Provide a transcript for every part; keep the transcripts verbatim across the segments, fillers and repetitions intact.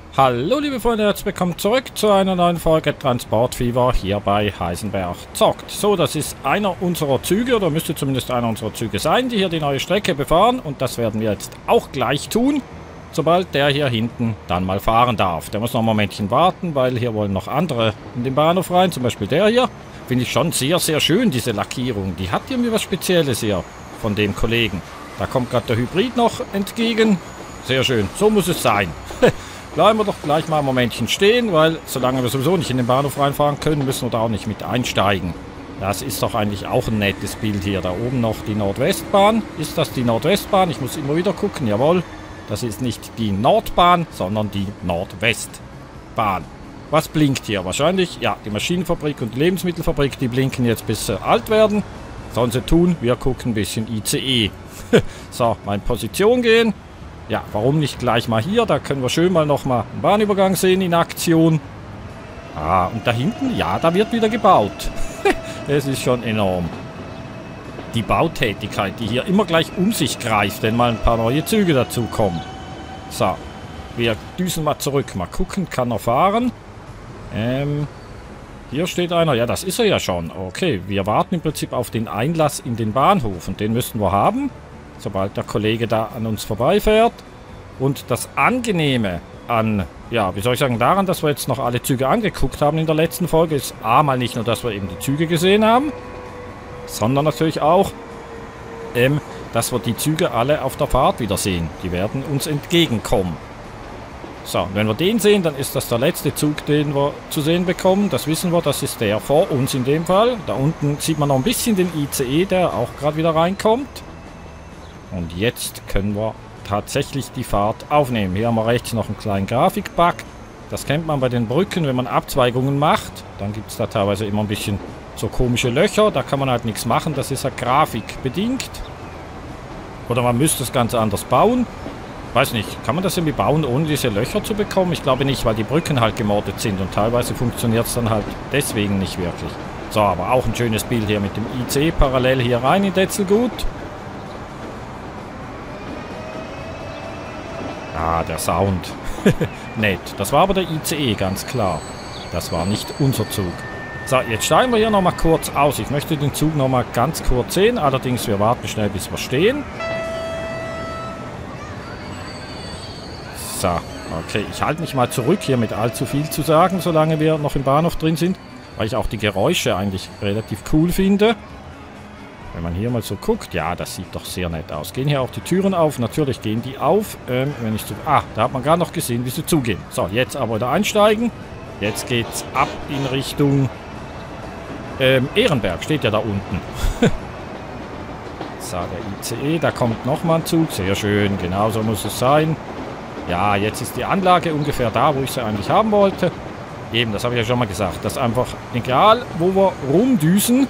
Hallo liebe Freunde, herzlich willkommen zurück zu einer neuen Folge Transport Fever hier bei Heisenberg zockt. So, das ist einer unserer Züge, oder müsste zumindest einer unserer Züge sein, die hier die neue Strecke befahren. Und das werden wir jetzt auch gleich tun, sobald der hier hinten dann mal fahren darf. Der muss noch ein Momentchen warten, weil hier wollen noch andere in den Bahnhof rein, zum Beispiel der hier. Finde ich schon sehr, sehr schön, diese Lackierung. Die hat irgendwie was Spezielles hier von dem Kollegen. Da kommt gerade der Hybrid noch entgegen. Sehr schön, so muss es sein. Bleiben wir doch gleich mal ein Momentchen stehen, weil solange wir sowieso nicht in den Bahnhof reinfahren können, müssen wir da auch nicht mit einsteigen. Das ist doch eigentlich auch ein nettes Bild hier. Da oben noch die Nordwestbahn. Ist das die Nordwestbahn? Ich muss immer wieder gucken. Jawohl, das ist nicht die Nordbahn, sondern die Nordwestbahn. Was blinkt hier? Wahrscheinlich, ja, die Maschinenfabrik und die Lebensmittelfabrik, die blinken jetzt, bis sie alt werden. Sollen sie tun, wir gucken ein bisschen I C E. So, mal in Position gehen. Ja, warum nicht gleich mal hier? Da können wir schön mal nochmal einen Bahnübergang sehen in Aktion. Ah, und da hinten, ja, da wird wieder gebaut. Es ist schon enorm. Die Bautätigkeit, die hier immer gleich um sich greift, wenn mal ein paar neue Züge dazukommen. So, wir düsen mal zurück. Mal gucken, kann er fahren? Ähm, hier steht einer. Ja, das ist er ja schon. Okay, wir warten im Prinzip auf den Einlass in den Bahnhof. Und den müssten wir haben, sobald der Kollege da an uns vorbeifährt. Und das Angenehme an, ja, wie soll ich sagen, daran, dass wir jetzt noch alle Züge angeguckt haben in der letzten Folge, ist A, mal nicht nur, dass wir eben die Züge gesehen haben, sondern natürlich auch, ähm, dass wir die Züge alle auf der Fahrt wieder sehen. Die werden uns entgegenkommen. So, wenn wir den sehen, dann ist das der letzte Zug, den wir zu sehen bekommen. Das wissen wir, das ist der vor uns in dem Fall. Da unten sieht man noch ein bisschen den I C E, der auch gerade wieder reinkommt. Und jetzt können wir tatsächlich die Fahrt aufnehmen. Hier haben wir rechts noch einen kleinen Grafikbug. Das kennt man bei den Brücken, wenn man Abzweigungen macht. Dann gibt es da teilweise immer ein bisschen so komische Löcher. Da kann man halt nichts machen. Das ist ja grafikbedingt. Oder man müsste das Ganze anders bauen. Weiß nicht, kann man das irgendwie bauen, ohne diese Löcher zu bekommen? Ich glaube nicht, weil die Brücken halt gemordet sind. Und teilweise funktioniert es dann halt deswegen nicht wirklich. So, aber auch ein schönes Bild hier mit dem I C E parallel hier rein in Detzelgut. Ah, der Sound. Nett. Das war aber der I C E, ganz klar. Das war nicht unser Zug. So, jetzt steigen wir hier nochmal kurz aus. Ich möchte den Zug nochmal ganz kurz sehen. Allerdings, wir warten schnell, bis wir stehen. So, okay. Ich halte mich mal zurück, hier mit allzu viel zu sagen, solange wir noch im Bahnhof drin sind. Weil ich auch die Geräusche eigentlich relativ cool finde. Wenn man hier mal so guckt, ja, das sieht doch sehr nett aus. Gehen hier auch die Türen auf? Natürlich gehen die auf. Ähm, wenn ich zu, ah, da hat man gerade noch gesehen, wie sie zugehen. So, jetzt aber wieder einsteigen. Jetzt geht's ab in Richtung ähm, Ehrenberg, steht ja da unten. So, der I C E, da kommt nochmal ein Zug. Sehr schön, genau so muss es sein. Ja, jetzt ist die Anlage ungefähr da, wo ich sie eigentlich haben wollte. Eben, das habe ich ja schon mal gesagt. Dass einfach, egal wo wir rumdüsen,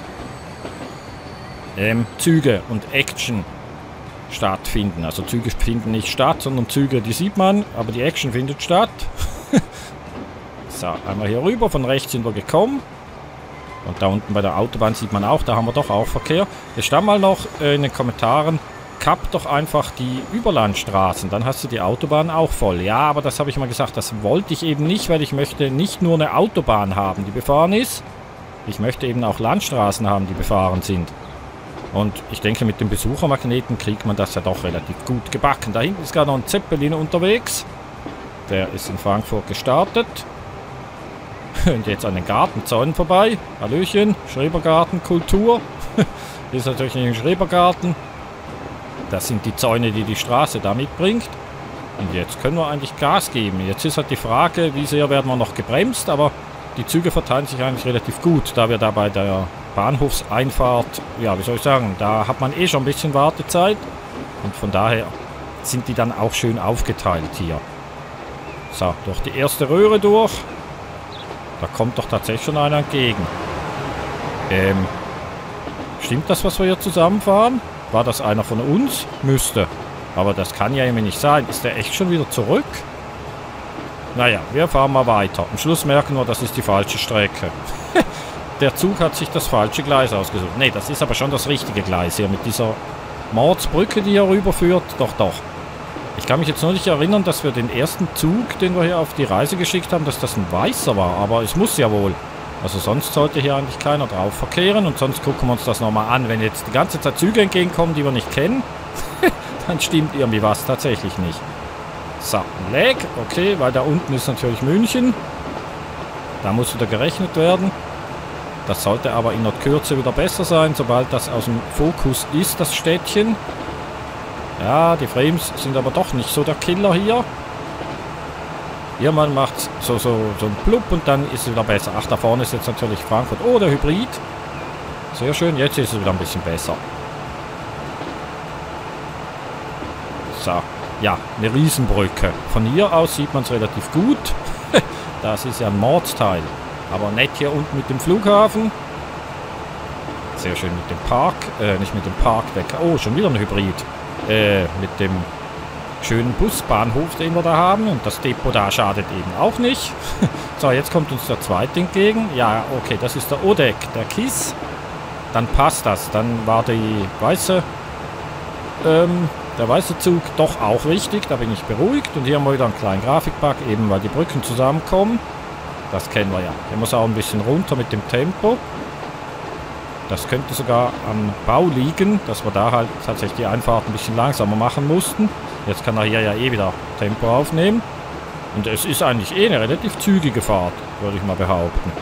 Ähm, Züge und Action stattfinden. Also Züge finden nicht statt, sondern Züge, die sieht man, aber die Action findet statt. So, einmal hier rüber, von rechts sind wir gekommen. Und da unten bei der Autobahn sieht man auch, da haben wir doch auch Verkehr. Jetzt stand mal noch äh, in den Kommentaren, kapp doch einfach die Überlandstraßen, dann hast du die Autobahn auch voll. Ja, aber das habe ich mal gesagt, das wollte ich eben nicht, weil ich möchte nicht nur eine Autobahn haben, die befahren ist. Ich möchte eben auch Landstraßen haben, die befahren sind. Und ich denke, mit dem Besuchermagneten kriegt man das ja doch relativ gut gebacken. Da hinten ist gerade noch ein Zeppelin unterwegs. Der ist in Frankfurt gestartet. Und jetzt an den Gartenzäunen vorbei. Hallöchen, Schrebergarten, Kultur. Hier ist natürlich nicht ein Schrebergarten. Das sind die Zäune, die die Straße da mitbringt. Und jetzt können wir eigentlich Gas geben. Jetzt ist halt die Frage, wie sehr werden wir noch gebremst. Aber die Züge verteilen sich eigentlich relativ gut, da wir da bei der Bahnhofseinfahrt, ja, wie soll ich sagen, da hat man eh schon ein bisschen Wartezeit. Und von daher sind die dann auch schön aufgeteilt hier. So, durch die erste Röhre durch. Da kommt doch tatsächlich schon einer entgegen. Ähm, stimmt das, was wir hier zusammenfahren? War das einer von uns? Müsste. Aber das kann ja irgendwie nicht sein. Ist der echt schon wieder zurück? Naja, wir fahren mal weiter. Am Schluss merken wir, das ist die falsche Strecke. Der Zug hat sich das falsche Gleis ausgesucht. Ne, das ist aber schon das richtige Gleis hier mit dieser Mordsbrücke, die hier rüberführt. Doch, doch. Ich kann mich jetzt noch nicht erinnern, dass wir den ersten Zug, den wir hier auf die Reise geschickt haben, dass das ein weißer war. Aber es muss ja wohl. Also sonst sollte hier eigentlich keiner drauf verkehren. Und sonst gucken wir uns das nochmal an. Wenn jetzt die ganze Zeit Züge entgegenkommen, die wir nicht kennen, dann stimmt irgendwie was tatsächlich nicht. So, Leg. Okay, weil da unten ist natürlich München. Da muss wieder gerechnet werden. Das sollte aber in der Kürze wieder besser sein, sobald das aus dem Fokus ist, das Städtchen. Ja, die Frames sind aber doch nicht so der Killer hier. Hier man macht so, so, so ein Blub und dann ist es wieder besser. Ach, da vorne ist jetzt natürlich Frankfurt. Oh, der Hybrid. Sehr schön, jetzt ist es wieder ein bisschen besser. So, ja, eine Riesenbrücke. Von hier aus sieht man es relativ gut. Das ist ja ein Mordsteil. Aber nett hier unten mit dem Flughafen. Sehr schön mit dem Park. Äh, nicht mit dem Parkdeck. Oh, schon wieder ein Hybrid. Äh, mit dem schönen Busbahnhof, den wir da haben. Und das Depot da schadet eben auch nicht. So, jetzt kommt uns der zweite entgegen. Ja, okay, das ist der Odeck, der Kiss. Dann passt das. Dann war die weiße, ähm, der weiße Zug doch auch richtig. Da bin ich beruhigt. Und hier haben wir wieder einen kleinen Grafikbug, eben weil die Brücken zusammenkommen. Das kennen wir ja. Der muss auch ein bisschen runter mit dem Tempo. Das könnte sogar am Bau liegen, dass wir da halt tatsächlich die Einfahrt ein bisschen langsamer machen mussten. Jetzt kann er hier ja eh wieder Tempo aufnehmen. Und es ist eigentlich eh eine relativ zügige Fahrt, würde ich mal behaupten.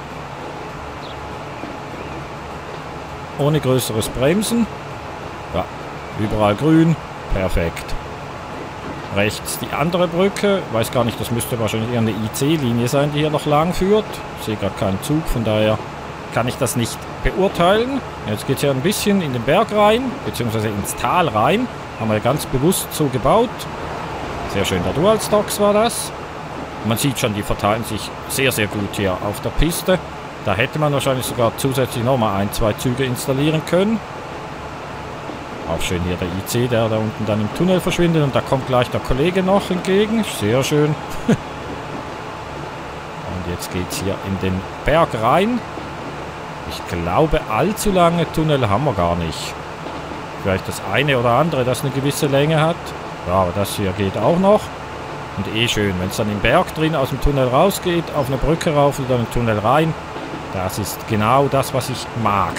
Ohne größeres Bremsen. Ja, überall grün. Perfekt. Rechts die andere Brücke. Weiß gar nicht, das müsste wahrscheinlich eher eine I C-Linie sein, die hier noch lang führt. Ich sehe gar keinen Zug, von daher kann ich das nicht beurteilen. Jetzt geht es ja ein bisschen in den Berg rein, beziehungsweise ins Tal rein. Haben wir ganz bewusst so gebaut. Sehr schön, der Dual-Stocks war das. Man sieht schon, die verteilen sich sehr, sehr gut hier auf der Piste. Da hätte man wahrscheinlich sogar zusätzlich nochmal ein, zwei Züge installieren können. Auch schön hier der I C, der da unten dann im Tunnel verschwindet. Und da kommt gleich der Kollege noch entgegen. Sehr schön. Und jetzt geht es hier in den Berg rein. Ich glaube, allzu lange Tunnel haben wir gar nicht. Vielleicht das eine oder andere, das eine gewisse Länge hat. Ja, aber das hier geht auch noch. Und eh schön, wenn es dann im Berg drin aus dem Tunnel rausgeht, auf eine Brücke rauf und dann im Tunnel rein. Das ist genau das, was ich mag.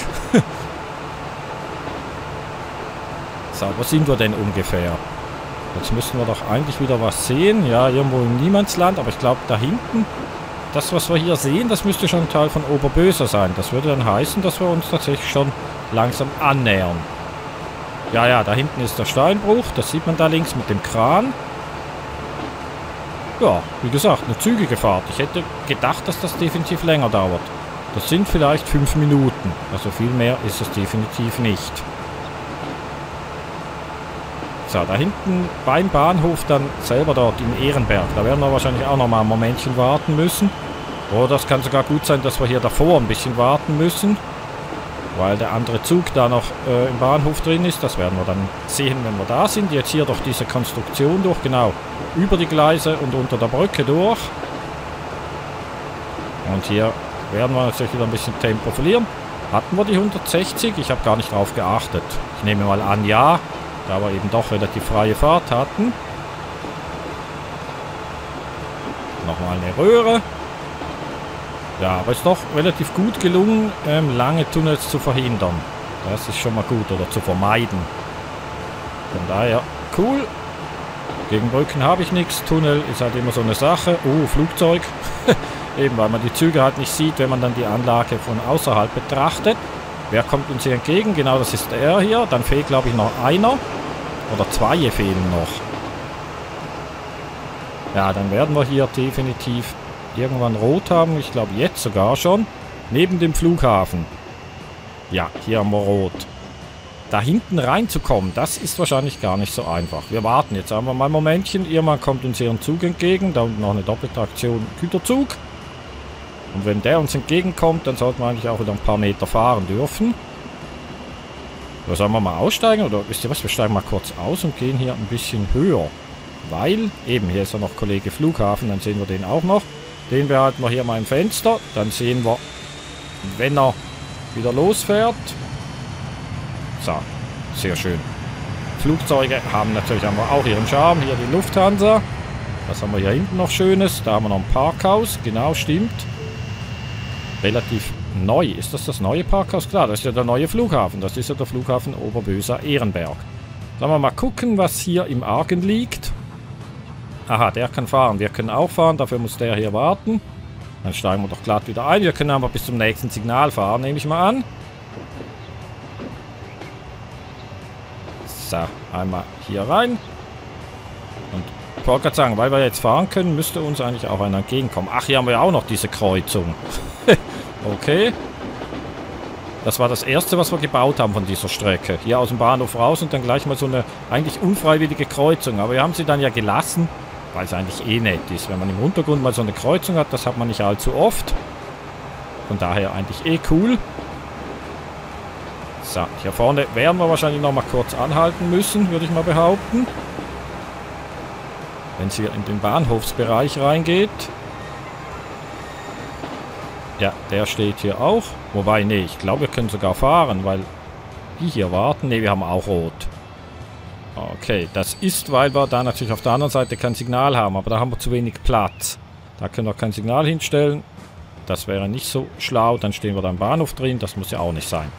So, wo sind wir denn ungefähr? Jetzt müssen wir doch eigentlich wieder was sehen. Ja, irgendwo im Niemandsland, aber ich glaube da hinten, das was wir hier sehen, das müsste schon ein Teil von Oberböser sein. Das würde dann heißen, dass wir uns tatsächlich schon langsam annähern. Ja, ja, da hinten ist der Steinbruch, das sieht man da links mit dem Kran. Ja, wie gesagt, eine zügige Fahrt. Ich hätte gedacht, dass das definitiv länger dauert. Das sind vielleicht fünf Minuten, also viel mehr ist es definitiv nicht. So, da hinten beim Bahnhof dann selber dort in Ehrenberg. Da werden wir wahrscheinlich auch noch mal ein Momentchen warten müssen. Oder es kann sogar gut sein, dass wir hier davor ein bisschen warten müssen. Weil der andere Zug da noch äh, im Bahnhof drin ist. Das werden wir dann sehen, wenn wir da sind. Jetzt hier durch diese Konstruktion durch, genau. Über die Gleise und unter der Brücke durch. Und hier werden wir natürlich wieder ein bisschen Tempo verlieren. Hatten wir die hundertsechzig? Ich habe gar nicht drauf geachtet. Ich nehme mal an, ja. Da wir eben doch relativ freie Fahrt hatten. Nochmal eine Röhre. Ja, aber ist doch relativ gut gelungen, ähm, lange Tunnels zu verhindern. Das ist schon mal gut, oder zu vermeiden. Von daher, cool. Gegen Brücken habe ich nichts. Tunnel ist halt immer so eine Sache. Oh, Flugzeug. Eben, weil man die Züge halt nicht sieht, wenn man dann die Anlage von außerhalb betrachtet. Wer kommt uns hier entgegen? Genau, das ist er hier. Dann fehlt, glaube ich, noch einer. Oder zwei fehlen noch. Ja, dann werden wir hier definitiv irgendwann rot haben. Ich glaube, jetzt sogar schon. Neben dem Flughafen. Ja, hier haben wir rot. Da hinten reinzukommen, das ist wahrscheinlich gar nicht so einfach. Wir warten jetzt einfach mal ein Momentchen. Irgendwann kommt uns hier ein Zug entgegen. Da unten noch eine Doppeltraktion Güterzug. Und wenn der uns entgegenkommt, dann sollten wir eigentlich auch wieder ein paar Meter fahren dürfen. Oder sollen wir mal aussteigen? Oder wisst ihr was? Wir steigen mal kurz aus und gehen hier ein bisschen höher. Weil, eben, hier ist ja noch Kollege Flughafen, dann sehen wir den auch noch. Den behalten wir hier mal im Fenster. Dann sehen wir, wenn er wieder losfährt. So, sehr schön. Flugzeuge haben natürlich aber auch ihren Charme. Hier die Lufthansa. Was haben wir hier hinten noch Schönes? Da haben wir noch ein Parkhaus. Genau, stimmt. Relativ neu. Ist das das neue Parkhaus? Klar, das ist ja der neue Flughafen. Das ist ja der Flughafen Oberböser-Ehrenberg. Sollen wir mal gucken, was hier im Argen liegt. Aha, der kann fahren. Wir können auch fahren. Dafür muss der hier warten. Dann steigen wir doch glatt wieder ein. Wir können aber bis zum nächsten Signal fahren, nehme ich mal an. So, einmal hier rein. Und ich wollte gerade sagen, weil wir jetzt fahren können, müsste uns eigentlich auch einer entgegenkommen. Ach, hier haben wir ja auch noch diese Kreuzung. Okay. Das war das erste, was wir gebaut haben von dieser Strecke. Hier aus dem Bahnhof raus und dann gleich mal so eine eigentlich unfreiwillige Kreuzung. Aber wir haben sie dann ja gelassen, weil es eigentlich eh nett ist. Wenn man im Untergrund mal so eine Kreuzung hat, das hat man nicht allzu oft. Von daher eigentlich eh cool. So, hier vorne werden wir wahrscheinlich noch mal kurz anhalten müssen, würde ich mal behaupten. Wenn es hier in den Bahnhofsbereich reingeht. Ja, der steht hier auch. Wobei, nee, ich glaube, wir können sogar fahren, weil die hier warten. Ne, wir haben auch rot. Okay, das ist, weil wir da natürlich auf der anderen Seite kein Signal haben. Aber da haben wir zu wenig Platz. Da können wir kein Signal hinstellen. Das wäre nicht so schlau. Dann stehen wir da im Bahnhof drin. Das muss ja auch nicht sein.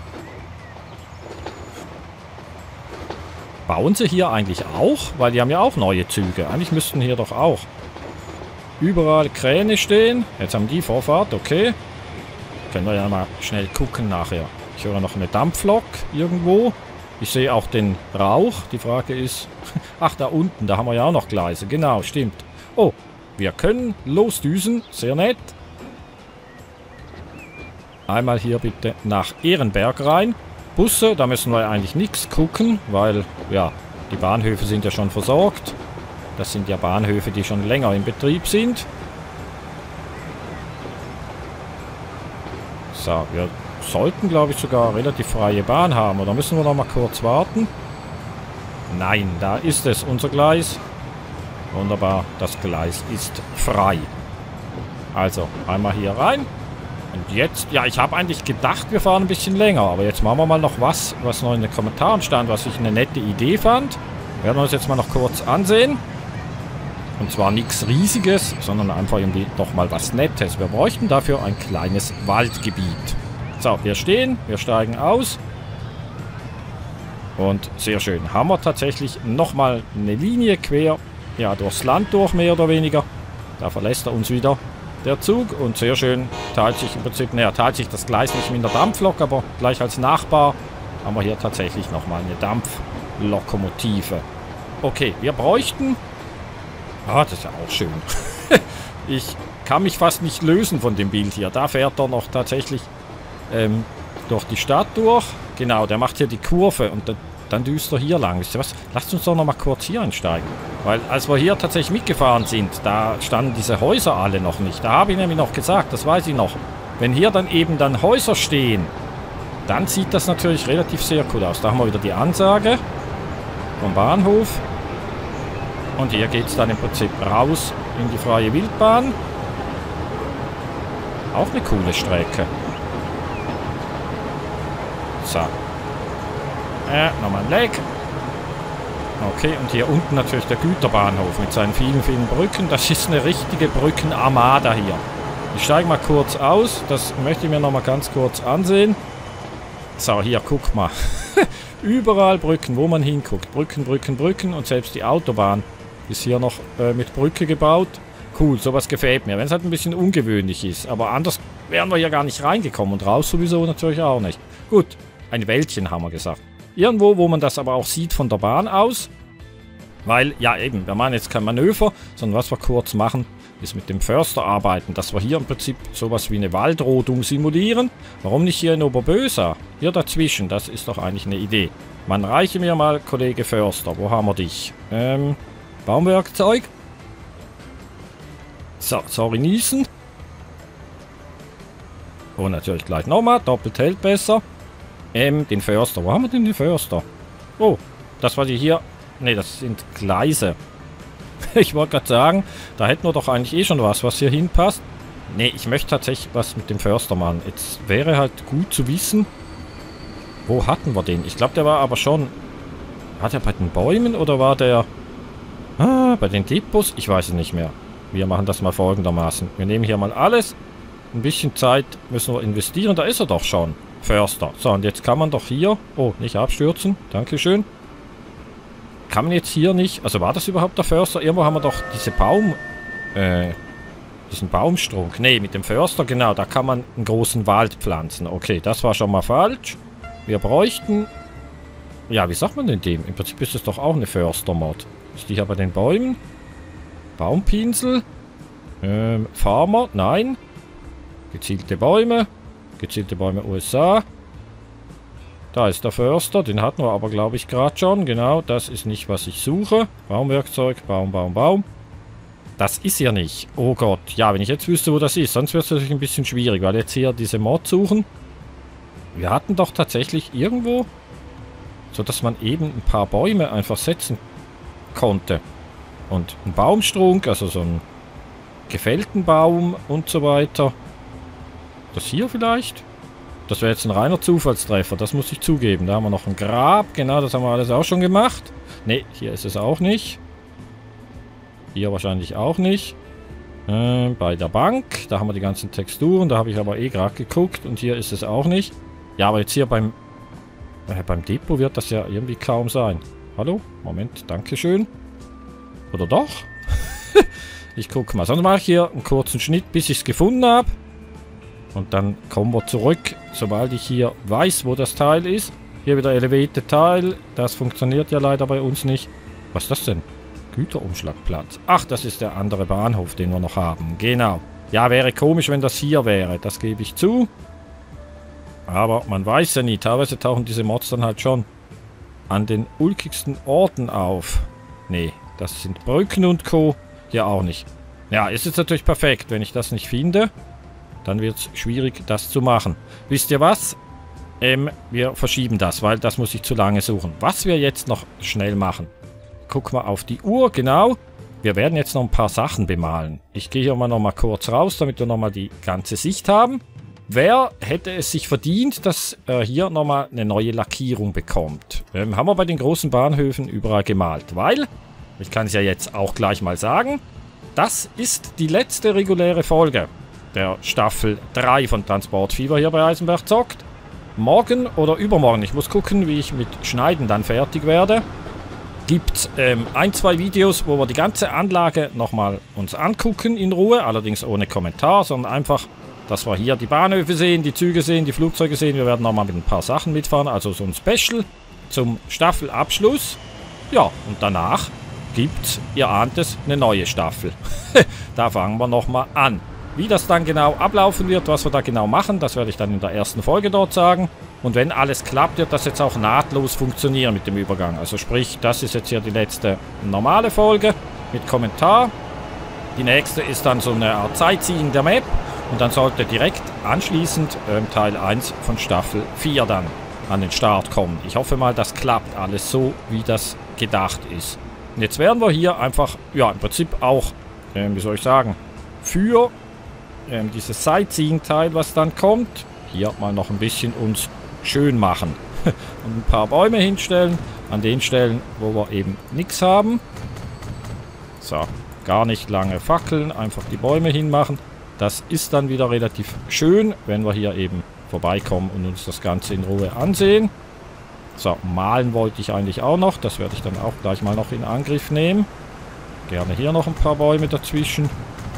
Bauen sie hier eigentlich auch? Weil die haben ja auch neue Züge. Eigentlich müssten hier doch auch überall Kräne stehen. Jetzt haben die Vorfahrt, okay. Können wir ja mal schnell gucken nachher. Ich höre noch eine Dampflok irgendwo. Ich sehe auch den Rauch. Die Frage ist... Ach, da unten, da haben wir ja auch noch Gleise. Genau, stimmt. Oh, wir können losdüsen. Sehr nett. Einmal hier bitte nach Ehrenberg rein. Busse, da müssen wir eigentlich nichts gucken, weil, ja, die Bahnhöfe sind ja schon versorgt. Das sind ja Bahnhöfe, die schon länger in Betrieb sind. So, wir sollten, glaube ich, sogar relativ freie Bahn haben. Oder müssen wir noch mal kurz warten? Nein, da ist es, unser Gleis. Wunderbar, das Gleis ist frei. Also, einmal hier rein. Und jetzt, ja, ich habe eigentlich gedacht, wir fahren ein bisschen länger. Aber jetzt machen wir mal noch was, was noch in den Kommentaren stand, was ich eine nette Idee fand. Werden wir uns jetzt mal noch kurz ansehen. Und zwar nichts Riesiges, sondern einfach irgendwie doch mal was Nettes. Wir bräuchten dafür ein kleines Waldgebiet. So, wir stehen, wir steigen aus. Und sehr schön. Haben wir tatsächlich nochmal eine Linie quer, ja, durchs Land durch, mehr oder weniger. Da verlässt er uns wieder, der Zug. Und sehr schön teilt sich im Prinzip, naja, teilt sich das Gleis nicht mit der Dampflok, aber gleich als Nachbar haben wir hier tatsächlich nochmal eine Dampflokomotive. Okay, wir bräuchten... Ah, das ist ja auch schön. Ich kann mich fast nicht lösen von dem Bild hier. Da fährt er noch tatsächlich ähm, durch die Stadt durch. Genau, der macht hier die Kurve und dann, dann düst er hier lang. Wisst ihr was? Lasst uns doch noch mal kurz hier einsteigen. Weil als wir hier tatsächlich mitgefahren sind, da standen diese Häuser alle noch nicht. Da habe ich nämlich noch gesagt, das weiß ich noch. Wenn hier dann eben dann Häuser stehen, dann sieht das natürlich relativ sehr cool aus. Da haben wir wieder die Ansage vom Bahnhof. Und hier geht es dann im Prinzip raus in die freie Wildbahn. Auch eine coole Strecke. So. Äh, nochmal ein Leck. Okay, und hier unten natürlich der Güterbahnhof mit seinen vielen, vielen Brücken. Das ist eine richtige Brückenarmada hier. Ich steige mal kurz aus. Das möchte ich mir nochmal ganz kurz ansehen. So, hier, guck mal. Überall Brücken, wo man hinguckt. Brücken, Brücken, Brücken. Und selbst die Autobahn ist hier noch äh, mit Brücke gebaut. Cool, sowas gefällt mir. Wenn es halt ein bisschen ungewöhnlich ist. Aber anders wären wir hier gar nicht reingekommen. Und raus sowieso natürlich auch nicht. Gut, ein Wäldchen haben wir gesagt. Irgendwo, wo man das aber auch sieht von der Bahn aus. Weil, ja eben, wir machen jetzt kein Manöver, sondern was wir kurz machen, ist mit dem Förster arbeiten. Dass wir hier im Prinzip sowas wie eine Waldrodung simulieren. Warum nicht hier in Oberböser? Hier dazwischen, das ist doch eigentlich eine Idee. Man reiche mir mal, Kollege Förster. Wo haben wir dich? Ähm... Baumwerkzeug. So, sorry, niesen. Und natürlich gleich nochmal. Doppelt hält besser. Ähm, den Förster. Wo haben wir denn den Förster? Oh, das war die hier. Ne, das sind Gleise. Ich wollte gerade sagen, da hätten wir doch eigentlich eh schon was, was hier hinpasst. Ne, ich möchte tatsächlich was mit dem Förster machen. Jetzt wäre halt gut zu wissen, wo hatten wir den? Ich glaube, der war aber schon War der bei den Bäumen oder war der... Ah, bei den Depots? Ich weiß es nicht mehr. Wir machen das mal folgendermaßen. Wir nehmen hier mal alles. Ein bisschen Zeit müssen wir investieren. Da ist er doch schon. Förster. So, und jetzt kann man doch hier... Oh, nicht abstürzen. Dankeschön. Kann man jetzt hier nicht... Also war das überhaupt der Förster? Irgendwo haben wir doch diese Baum... Äh... Diesen Baumstrunk. Ne, mit dem Förster, genau. Da kann man einen großen Wald pflanzen. Okay, das war schon mal falsch. Wir bräuchten... Ja, wie sagt man denn dem? Im Prinzip ist es doch auch eine Förster-Mod. Ist die hier bei den Bäumen? Baumpinsel? Ähm, Farmer? Nein. Gezielte Bäume. Gezielte Bäume U S A. Da ist der Förster. Den hatten wir aber, glaube ich, gerade schon. Genau, das ist nicht, was ich suche. Baumwerkzeug, Baum, Baum, Baum. Das ist ja nicht. Oh Gott. Ja, wenn ich jetzt wüsste, wo das ist. Sonst wird es natürlich ein bisschen schwierig, weil jetzt hier diese Mod suchen. Wir hatten doch tatsächlich irgendwo, so dass man eben ein paar Bäume einfach setzen konnte. Und ein Baumstrunk, also so einen gefällten Baum und so weiter. Das hier vielleicht? Das wäre jetzt ein reiner Zufallstreffer, das muss ich zugeben. Da haben wir noch ein Grab, genau, das haben wir alles auch schon gemacht. Ne, hier ist es auch nicht. Hier wahrscheinlich auch nicht. Äh, bei der Bank, da haben wir die ganzen Texturen, da habe ich aber eh gerade geguckt und hier ist es auch nicht. Ja, aber jetzt hier beim, äh, beim Depot wird das ja irgendwie kaum sein. Hallo? Moment, dankeschön. Oder doch? Ich gucke mal. Sonst mache ich hier einen kurzen Schnitt, bis ich es gefunden habe. Und dann kommen wir zurück, sobald ich hier weiß, wo das Teil ist. Hier wieder Elevated Teil. Das funktioniert ja leider bei uns nicht. Was ist das denn? Güterumschlagplatz. Ach, das ist der andere Bahnhof, den wir noch haben. Genau. Ja, wäre komisch, wenn das hier wäre. Das gebe ich zu. Aber man weiß ja nie. Teilweise tauchen diese Mods dann halt schon an den ulkigsten Orten auf. Nee, das sind Brücken und Co. Hier auch nicht. Ja, ist jetzt natürlich perfekt. Wenn ich das nicht finde, dann wird es schwierig, das zu machen. Wisst ihr was? Ähm, wir verschieben das, weil das muss ich zu lange suchen. Was wir jetzt noch schnell machen. Guck mal auf die Uhr, genau. Wir werden jetzt noch ein paar Sachen bemalen. Ich gehe hier mal noch mal kurz raus, damit wir noch mal die ganze Sicht haben. Wer hätte es sich verdient, dass er hier noch mal eine neue Lackierung bekommt? Ähm, haben wir bei den großen Bahnhöfen überall gemalt, weil, ich kann es ja jetzt auch gleich mal sagen, das ist die letzte reguläre Folge der Staffel drei von Transportfieber hier bei Eisenberg zockt. Morgen oder übermorgen, ich muss gucken, wie ich mit Schneiden dann fertig werde, gibt es ähm, ein, zwei Videos, wo wir die ganze Anlage nochmal uns angucken in Ruhe, allerdings ohne Kommentar, sondern einfach, dass wir hier die Bahnhöfe sehen, die Züge sehen, die Flugzeuge sehen. Wir werden nochmal mit ein paar Sachen mitfahren, also so ein Special zum Staffelabschluss. Ja, und danach gibt es, ihr ahnt es, eine neue Staffel. Da fangen wir nochmal an. Wie das dann genau ablaufen wird, was wir da genau machen, das werde ich dann in der ersten Folge dort sagen. Und wenn alles klappt, wird das jetzt auch nahtlos funktionieren mit dem Übergang. Also sprich, das ist jetzt hier die letzte normale Folge mit Kommentar. Die nächste ist dann so eine Art Sightseeing der Map. Und dann sollte direkt anschließend ähm, Teil eins von Staffel vier dann an den Start kommen. Ich hoffe mal, das klappt alles so, wie das gedacht ist. Und jetzt werden wir hier einfach, ja, im Prinzip auch, ähm, wie soll ich sagen, für ähm, dieses Sightseeing-Teil, was dann kommt, hier mal noch ein bisschen uns schön machen. Und ein paar Bäume hinstellen, an den Stellen, wo wir eben nichts haben. So, gar nicht lange fackeln, einfach die Bäume hinmachen. Das ist dann wieder relativ schön, wenn wir hier eben vorbeikommen und uns das Ganze in Ruhe ansehen. So, malen wollte ich eigentlich auch noch. Das werde ich dann auch gleich mal noch in Angriff nehmen. Gerne hier noch ein paar Bäume dazwischen.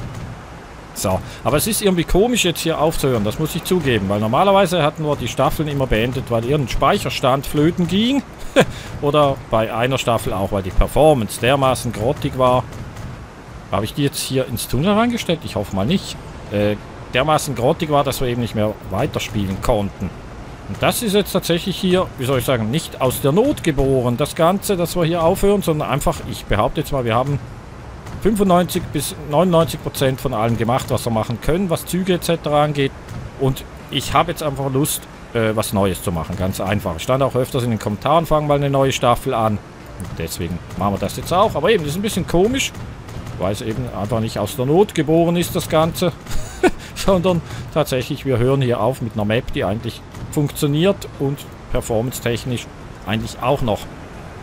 So, aber es ist irgendwie komisch jetzt hier aufzuhören, das muss ich zugeben. Weil normalerweise hatten wir die Staffeln immer beendet, weil irgendein Speicherstand flöten ging. Oder bei einer Staffel auch, weil die Performance dermaßen grottig war. Habe ich die jetzt hier ins Tunnel reingestellt? Ich hoffe mal nicht. Äh, dermaßen grottig war, dass wir eben nicht mehr weiterspielen konnten. Und das ist jetzt tatsächlich hier, wie soll ich sagen, nicht aus der Not geboren, das Ganze, dass wir hier aufhören, sondern einfach, ich behaupte jetzt mal, wir haben fünfundneunzig bis neunundneunzig Prozent von allem gemacht, was wir machen können, was Züge et cetera angeht. Und ich habe jetzt einfach Lust, äh, was Neues zu machen, ganz einfach. Ich stand auch öfters in den Kommentaren, fangen mal eine neue Staffel an. Und deswegen machen wir das jetzt auch. Aber eben, das ist ein bisschen komisch, weil es eben einfach nicht aus der Not geboren ist, das Ganze. Sondern tatsächlich, wir hören hier auf mit einer Map, die eigentlich funktioniert und performance-technisch eigentlich auch noch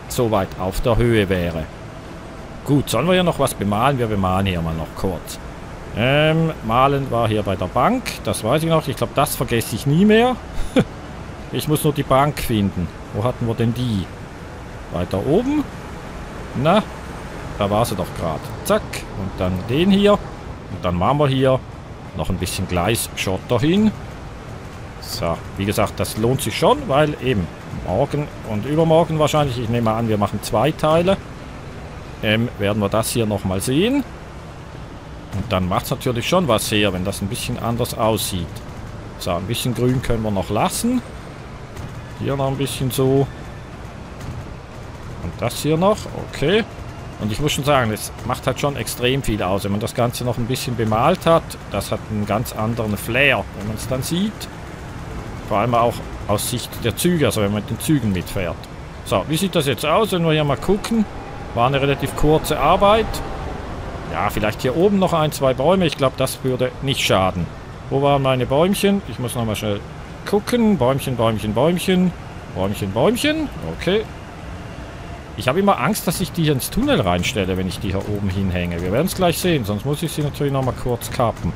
so weit auf der Höhe wäre. Gut, sollen wir hier noch was bemalen? Wir bemalen hier mal noch kurz. Ähm, malen war hier bei der Bank. Das weiß ich noch. Ich glaube, das vergesse ich nie mehr. Ich muss nur die Bank finden. Wo hatten wir denn die? Weiter oben. Na, da war sie doch gerade. Zack. Und dann den hier. Und dann machen wir hier noch ein bisschen Gleisschotter hin. So, wie gesagt, das lohnt sich schon, weil eben morgen und übermorgen wahrscheinlich, ich nehme an, wir machen zwei Teile, ähm, werden wir das hier nochmal sehen. Und dann macht es natürlich schon was her, wenn das ein bisschen anders aussieht. So, ein bisschen grün können wir noch lassen. Hier noch ein bisschen so. Und das hier noch, okay. Und ich muss schon sagen, es macht halt schon extrem viel aus. Wenn man das Ganze noch ein bisschen bemalt hat, das hat einen ganz anderen Flair, wenn man es dann sieht. Vor allem auch aus Sicht der Züge, also wenn man mit den Zügen mitfährt. So, wie sieht das jetzt aus, wenn wir hier mal gucken? War eine relativ kurze Arbeit. Ja, vielleicht hier oben noch ein, zwei Bäume. Ich glaube, das würde nicht schaden. Wo waren meine Bäumchen? Ich muss nochmal schnell gucken. Bäumchen, Bäumchen, Bäumchen. Bäumchen, Bäumchen. Okay. Ich habe immer Angst, dass ich die hier ins Tunnel reinstelle, wenn ich die hier oben hinhänge. Wir werden es gleich sehen, sonst muss ich sie natürlich nochmal kurz kappen.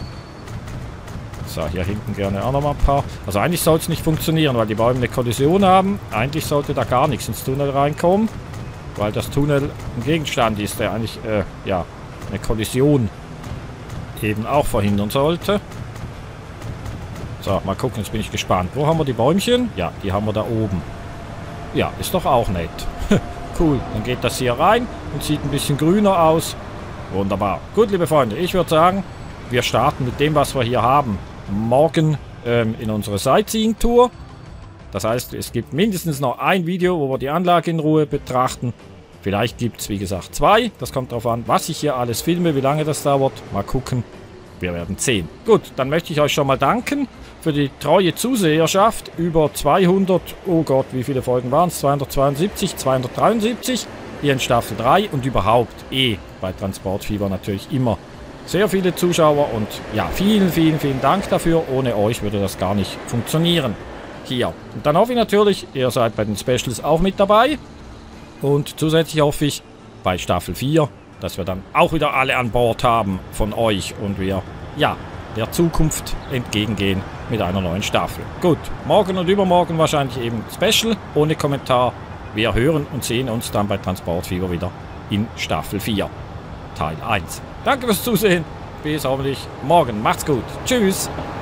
So, hier hinten gerne auch nochmal ein paar. Also eigentlich soll es nicht funktionieren, weil die Bäume eine Kollision haben. Eigentlich sollte da gar nichts ins Tunnel reinkommen, weil das Tunnel ein Gegenstand ist, der eigentlich, äh, ja, eine Kollision eben auch verhindern sollte. So, mal gucken, jetzt bin ich gespannt. Wo haben wir die Bäumchen? Ja, die haben wir da oben. Ja, ist doch auch nett. Cool, dann geht das hier rein und sieht ein bisschen grüner aus. Wunderbar. Gut, liebe Freunde, ich würde sagen, wir starten mit dem, was wir hier haben, morgen ähm, in unsere Sightseeing-Tour. Das heißt, es gibt mindestens noch ein Video, wo wir die Anlage in Ruhe betrachten. Vielleicht gibt es, wie gesagt, zwei. Das kommt darauf an, was ich hier alles filme, wie lange das dauert. Mal gucken. Wir werden sehen. Gut, dann möchte ich euch schon mal danken für die treue Zuseherschaft. Über zweihundert, oh Gott, wie viele Folgen waren es? zweihundertzweiundsiebzig, zweihundertdreiundsiebzig. Hier in Staffel drei und überhaupt eh bei Transportfieber natürlich immer sehr viele Zuschauer. Und ja, vielen, vielen, vielen Dank dafür. Ohne euch würde das gar nicht funktionieren. Hier. Und dann hoffe ich natürlich, ihr seid bei den Specials auch mit dabei. Und zusätzlich hoffe ich bei Staffel vier, dass wir dann auch wieder alle an Bord haben von euch und wir, ja, der Zukunft entgegengehen mit einer neuen Staffel. Gut, morgen und übermorgen wahrscheinlich eben Special, ohne Kommentar. Wir hören und sehen uns dann bei Transportfieber wieder in Staffel vier, Teil eins. Danke fürs Zusehen, bis hoffentlich morgen. Macht's gut. Tschüss.